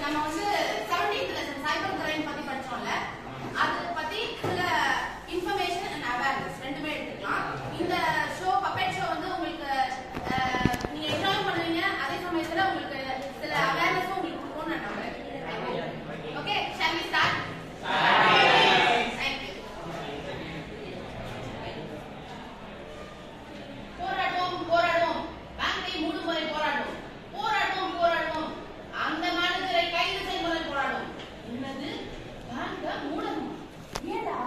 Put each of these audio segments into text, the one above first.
நம்ம வந்து 17th lesson cyber crime பத்தி படிச்சோம்ல, அது பத்தி சில இன்ஃபர்மேஷன் அண்ட் அவேர்னஸ் ரெண்டுமே எடுத்துக்கலாம். இந்த ஷோ பப்பெட் ஷோ வந்து உங்களுக்கு நீங்க என்ஜாய் பண்ணுவீங்க, அதே சமயத்துல உங்களுக்கு சில அவேர்னஸ் உங்களுக்கு கொடுக்கும்னு நான் நம்புறேன். Okay, shall we start? Thank you. போராடுவோம் போராடுவோம், பேங்கை மூடும் வரை போராடுவோம், போராடுவோம் போராடுவோம், அந்த மேனேஜரை கைது செய்யும் வரை போராடுவோம். என்னது, பேங்க மூடணும்? ஏண்டா?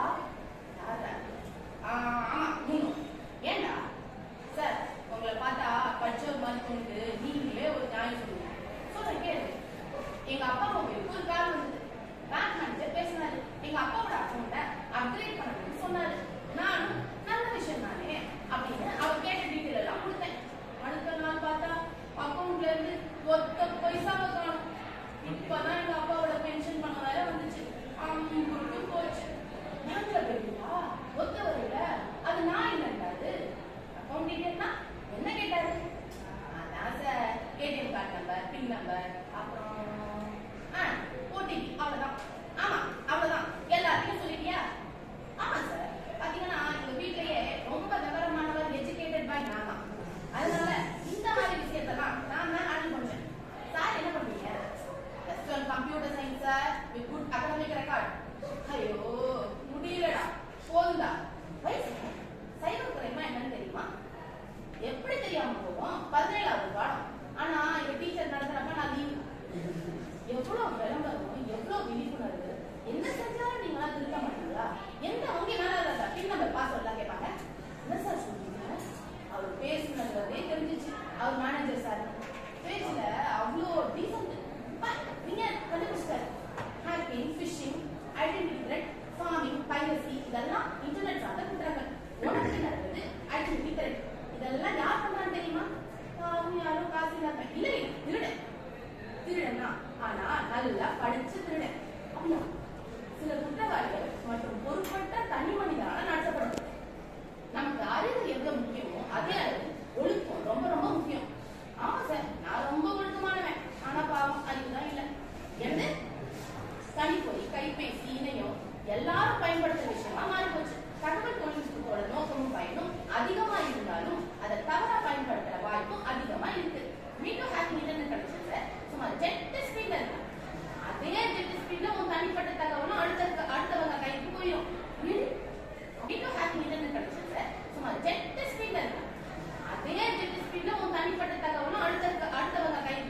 ஆமா மூணும். ஏண்டா சார், உங்களை பார்த்தா படிச்ச மாதிரி தோணுது, நீங்களே ஒரு நியாயம் சொல்லுங்க. சொல்றேன் கேளு. எங்க அப்பா மொபைலுக்கு ஒரு கால் வந்தது. பேங்க் மேனேஜர் பேசினாரு. எங்க அப்பாவோட அக்கௌண்ட்டை அப்கிரேட் பண்ணணும்னு சொன்னாரு. நானும் நல்ல விஷயம் தானே அப்படின்னு அவர் கேட்ட டீட்டெயில் எல்லாம் கொடுத்தேன். அடுத்த நாள் பார்த்தா அக்கௌண்ட்ல இருந்து ஒத்த பைசாவை காணும். இப்பதான் எங்க அப்பாவோட பென்ஷன் பண்ண வேற வந்துச்சு. அம்புட்டு போச்சு. பேங்க்ல போயிருக்கா ஒத்த வரையில அது நான் இல்லைன்றாரு. அக்கௌண்ட் டீட்டெயில்னா என்ன கேட்டாரு? அதான் sir, ATM card number, PIN number, அப்புறம் ஓடிபி, அவ்வளவுதான். ஆமா அவ்வளவுதான். எல்லாத்தையும் சொல்லிட்டியா? ஆமா சார், பாத்தீங்கன்னா எங்க வீட்லயே ரொம்ப விவரமானவர் எஜுகேட்டட் பை நான் தான். அதனால இந்த மாதிரி விஷயத்தெல்லாம் நான் தான் ஹேண்டில் பண்றேன். சார் என்ன பண்றீங்க? Computer science sir, with good academic record. ஐயோ முடியலடா, போதுண்டா. வயசு சைபர் கிரைம்னா என்னன்னு தெரியுமா? எப்படி தெரியாம போவோம்? 17வது பாடம். ஆனா எங்க டீச்சர் நடத்துறப்ப நான் லீவ். எவ்வளவு விளம்பரம், எவ்வளவு விழிப்புணர்வு. என்ன செஞ்சாலும் நீங்களா திருத்த மாட்டீங்களா? எந்த அவங்க நல்லா பின் நம்பர் பாஸ்வேர்ட் எல்லாம் கேட்பாங்க. என்ன சார் சொல்றீங்க? அவர் பேசுனதே தெரிஞ்சிச்சு. அவர் மேனேஜர் சார் பேச்சுல அவ்வளோ டீசன்ட். நீங்க கண்டுபிடிச்சாரு. Hacking, phishing, identity theft, pharming, piracy, இதெல்லாம் இன்டர்நெட் சார்ந்த குற்றங்கள். உனக்கு நடக்குது ஐடென்டிட்டி த்ரெட். இதெல்லாம் யார் பண்றான்னு தெரியுமா? யாரும் காசு இல்லாம இல்லை, திருடன். திருடனா ஆனா நல்லா படிச்சு திருடன். அப்படியா? சில குற்றவாளிகள் மற்றும் பொறுப்பட்ட தனி மனிதனால நடத்தப்படுது. நமக்கு அறிவு எவ்வளவு முக்கியமோ அதே அளவு ஒழுக்கம் ரொம்ப ரொம்ப முக்கியம். ஆமா சார், நான் ரொம்ப ஒழுக்கமானவன், ஆனா பாவம் அறிவுதான் இல்லை. என்ன கணிப்பொறி, கைபேசி, இணையம் எல்லாரும் பயன்படுத்துற விஷயமா மாறி போச்சு. தகவல் தொழில்நுட்பத்தோட நோக்கமும் பயனும் அதிகமா இருந்தாலும் அதை தவறா பயன்படுத்துற வாய்ப்பும் அதிகமா இருக்கு. மீண்டும் ஹேக்கிங் இன்டர்நெட் கனெக்ஷன்ல சுமார் ஜெட் ஸ்பீட்ல இருக்கு. அதே ஜெட் ஸ்பீட்ல உன் தனிப்பட்ட தகவலும் அடுத்தவங்க கைக்கு போயிடும். மீண்டும் ஹேக்கிங் இன்டர்நெட் கனெக்ஷன்ல சுமார் ஜெட் ஸ்பீட்ல இருக்கு. அதே ஜெட் ஸ்பீட்ல உன் தனிப்பட்ட தகவலும் அடுத்தவங்க கைக்கு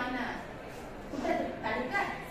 குற்றத்தை தடுக்க